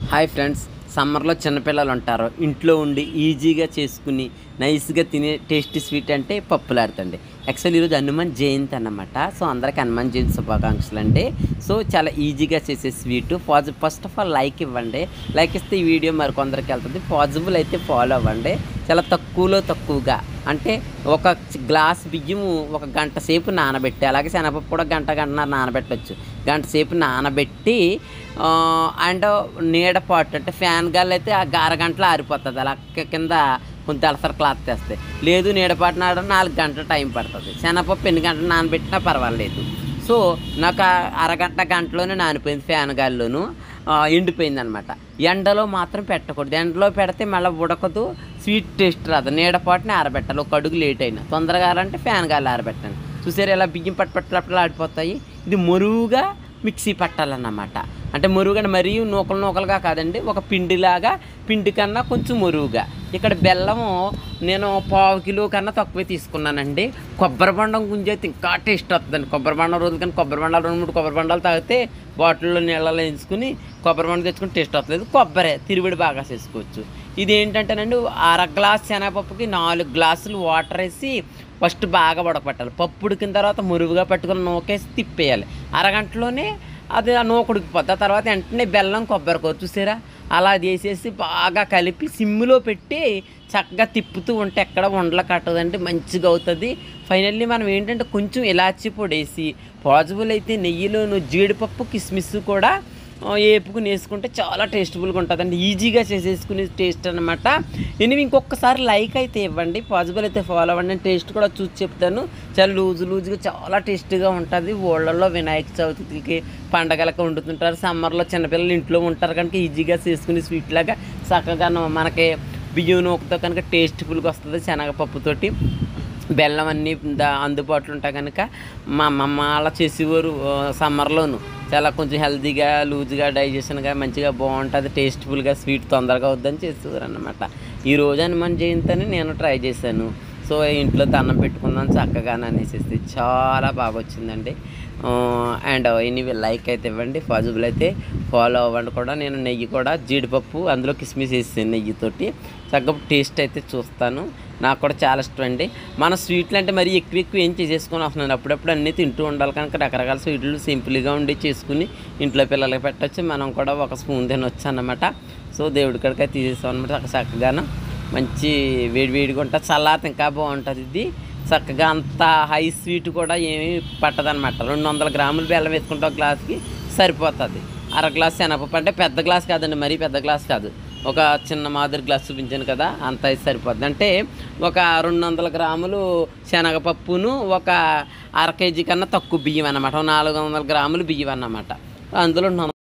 Hi friends, సమ్మర్లో చిన్నపిల్లలు ఉంటారు, ఇంట్లో ఉండి ఈజీగా చేసుకుని నైస్గా తినే టేస్టీ స్వీట్ అంటే పప్పులాడుతండి. యాక్చువల్లీ ఈరోజు హనుమాన్ జయంతి అన్నమాట. సో అందరికీ హనుమాన్ జయంతి శుభాకాంక్షలు అండి. సో చాలా ఈజీగా చేసే sweet. First of all like ఇవ్వండి. లైక్ ఇస్తే ఈ వీడియో మరికొందరికి వెళ్తుంది. పాజిబుల్ అయితే ఫాలో అవ్వండి. చాలా తక్కువగా అంటే ఒక గ్లాస్ బియ్యము ఒక గంట సేపు నానబెట్టి, అలాగే శనగపప్పు కూడా గంటన్నర నానబెట్టవచ్చు. గంట సేపు నానబెట్టి అండ్ నీడపాటు అంటే ఫ్యాన్ గాలి అయితే ఆ అరగంటలో ఆరిపోతుంది. అలా కింద కొంత అలసర క్లాత్ తెస్తే, లేదు నీడపాటు నాడడం 4 గంటల టైం పడుతుంది. శనగపప్పు ఎన్ని గంటలు నానబెట్టినా పర్వాలేదు. సో నాకు గంటలోనే నానిపోయింది. ఫ్యాన్ గాలిలోను ఎండిపోయింది అనమాట. ఎండలో మాత్రం పెట్టకూడదు. ఎండలో పెడితే మళ్ళీ ఉడకదు, స్వీట్ టేస్ట్ రాదు. నీడపాటుని ఆరబెట్టాలి. ఒక అడుగు లేట్ అయినా తొందరగా ఆరంటే ఫ్యాన్ గాలి ఆరబెట్టండి. చూసారు ఎలా బియ్యం పట్టుపట్టు ఆడిపోతాయి. ఇది మరుగుగా మిక్సీ పట్టాలన్నమాట. అంటే మరుగుగా మరీ నూకలుగా కాదండి, ఒక పిండి కన్నా కొంచెం మరుగుగా. ఇక్కడ బెల్లము నేను 1/2 కిలో కన్నా తక్కువే తీసుకున్నానండి. కొబ్బరి బొండం గుంజైతే ఇంకా టేస్ట్ వస్తుందండి. కొబ్బరి బొండం రోజులు కానీ కొబ్బరి బొండాలు 2-3 కొబ్బరి బొండాలు తాగితే బాటిల్లో నీళ్ళలో వేసుకుని కొబ్బరి బొండం తెచ్చుకుని టేస్ట్ వస్తలేదు. కొబ్బరే తిరువిడి బాగా చేసుకోవచ్చు. ఇది ఏంటంటేనండి, 1/2 గ్లాస్ శనగపప్పుకి 4 గ్లాసులు వాటర్ వేసి ఫస్ట్ బాగా ఉడకపెట్టాలి. పప్పు ఉడికిన తర్వాత మురుగుగా పెట్టుకుని నూకేసి తిప్పేయాలి. అరగంటలోనే అది ఆ నూక ఉడికిపోద్ది. ఆ తర్వాత వెంటనే బెల్లం కొబ్బరికూర చూసారా అలా చేసేసి బాగా కలిపి సిమ్లో పెట్టి చక్కగా తిప్పుతూ ఉంటే ఎక్కడ ఉండలు కట్టదండి, మంచిగా అవుతుంది. ఫైనల్లీ మనం ఏంటంటే కొంచెం ఇలాచీ పొడి వేసి, పాజిబుల్ అయితే నెయ్యిలోను జీడిపప్పు కిస్మిస్ కూడా వేపుకుని వేసుకుంటే చాలా టేస్టబుల్గా ఉంటుందండి. ఈజీగా చేసేసుకునే టేస్ట్ అనమాట. నేను ఇంకొకసారి లైక్ అయితే ఇవ్వండి, పాజిబుల్ అయితే ఫాలో అవ్వండి. నేను టేస్ట్ కూడా చూసి చెప్తాను. చాలా లూజుగా చాలా టేస్టీగా ఉంటుంది. ఊళ్ళల్లో వినాయక చవితికి పండగలకి వండుతుంటారు. సమ్మర్లో చిన్నపిల్లలు ఇంట్లో ఉంటారు కనుక ఈజీగా చేసుకునే స్వీట్ లాగా చక్కగా మనకి బియ్యం నూకతో కనుక టేస్ట్ఫుల్గా వస్తుంది. శనగపప్పుతోటి బెల్లం అన్నీ అందుబాటులో ఉంటాయి కనుక మా అమ్మమ్మ అలా చేసేవారు. సమ్మర్లోను చాలా కొంచెం హెల్తీగా లూజ్గా డైజెషన్గా మంచిగా బాగుంటుంది. టేస్ట్ఫుల్గా స్వీట్ తొందరగా వద్దని చేసేవారు అన్నమాట. ఈరోజు హనుమాన్ జయంతి అని నేను ట్రై చేశాను. సో ఇంట్లో దండం పెట్టుకుందాం చక్కగా అనేసి చాలా బాగా వచ్చిందండి. అండ్ ఎనీవే లైక్ అయితే ఇవ్వండి, పాజిబుల్ అయితే ఫాలో అవ్వండి కూడా. నేను నెయ్యి కూడా జీడిపప్పు అందులో కిస్మిస్ వేసాను నెయ్యితోటి. చక్కగా టేస్ట్ అయితే చూస్తాను. నాకు కూడా చాలా ఇష్టం అండి. మన స్వీట్లు అంటే మరి ఎక్కువ ఏం చేసేసుకొని వస్తున్నాను. అప్పుడప్పుడు అన్నీ తింటూ ఉండాలి కనుక రకరకాల స్వీట్లు సింపుల్గా ఉండి చేసుకుని ఇంట్లో పిల్లలకి పెట్టచ్చు. మనం కూడా ఒక స్పూన్ తినొచ్చు అన్నమాట. సో దేవుడి కాడికి తీసేసాం అనమాట. చక్కగాను మంచి వేడిగా ఉంటుంది. చల్లారితే ఇంకా బాగుంటుంది. ఇది చక్కగా అంత హై స్వీట్ కూడా ఏమీ పట్టదనమాట. 200 గ్రాములు బెల్లం వేసుకుంటే ఒక గ్లాస్కి సరిపోతుంది. 1/2 గ్లాస్ శనగపప్పు అంటే పెద్ద గ్లాస్ కాదండి, మరీ పెద్ద గ్లాస్ కాదు, ఒక చిన్న మాదిరి గ్లాస్ చూపించాను కదా, అంత అయితే సరిపోద్ది. అంటే ఒక 200 గ్రాములు శనగపప్పును ఒక 1/2 కేజీ కన్నా తక్కువ బియ్యం అన్నమాట. 400 గ్రాములు బియ్యం అన్నమాట. అందులో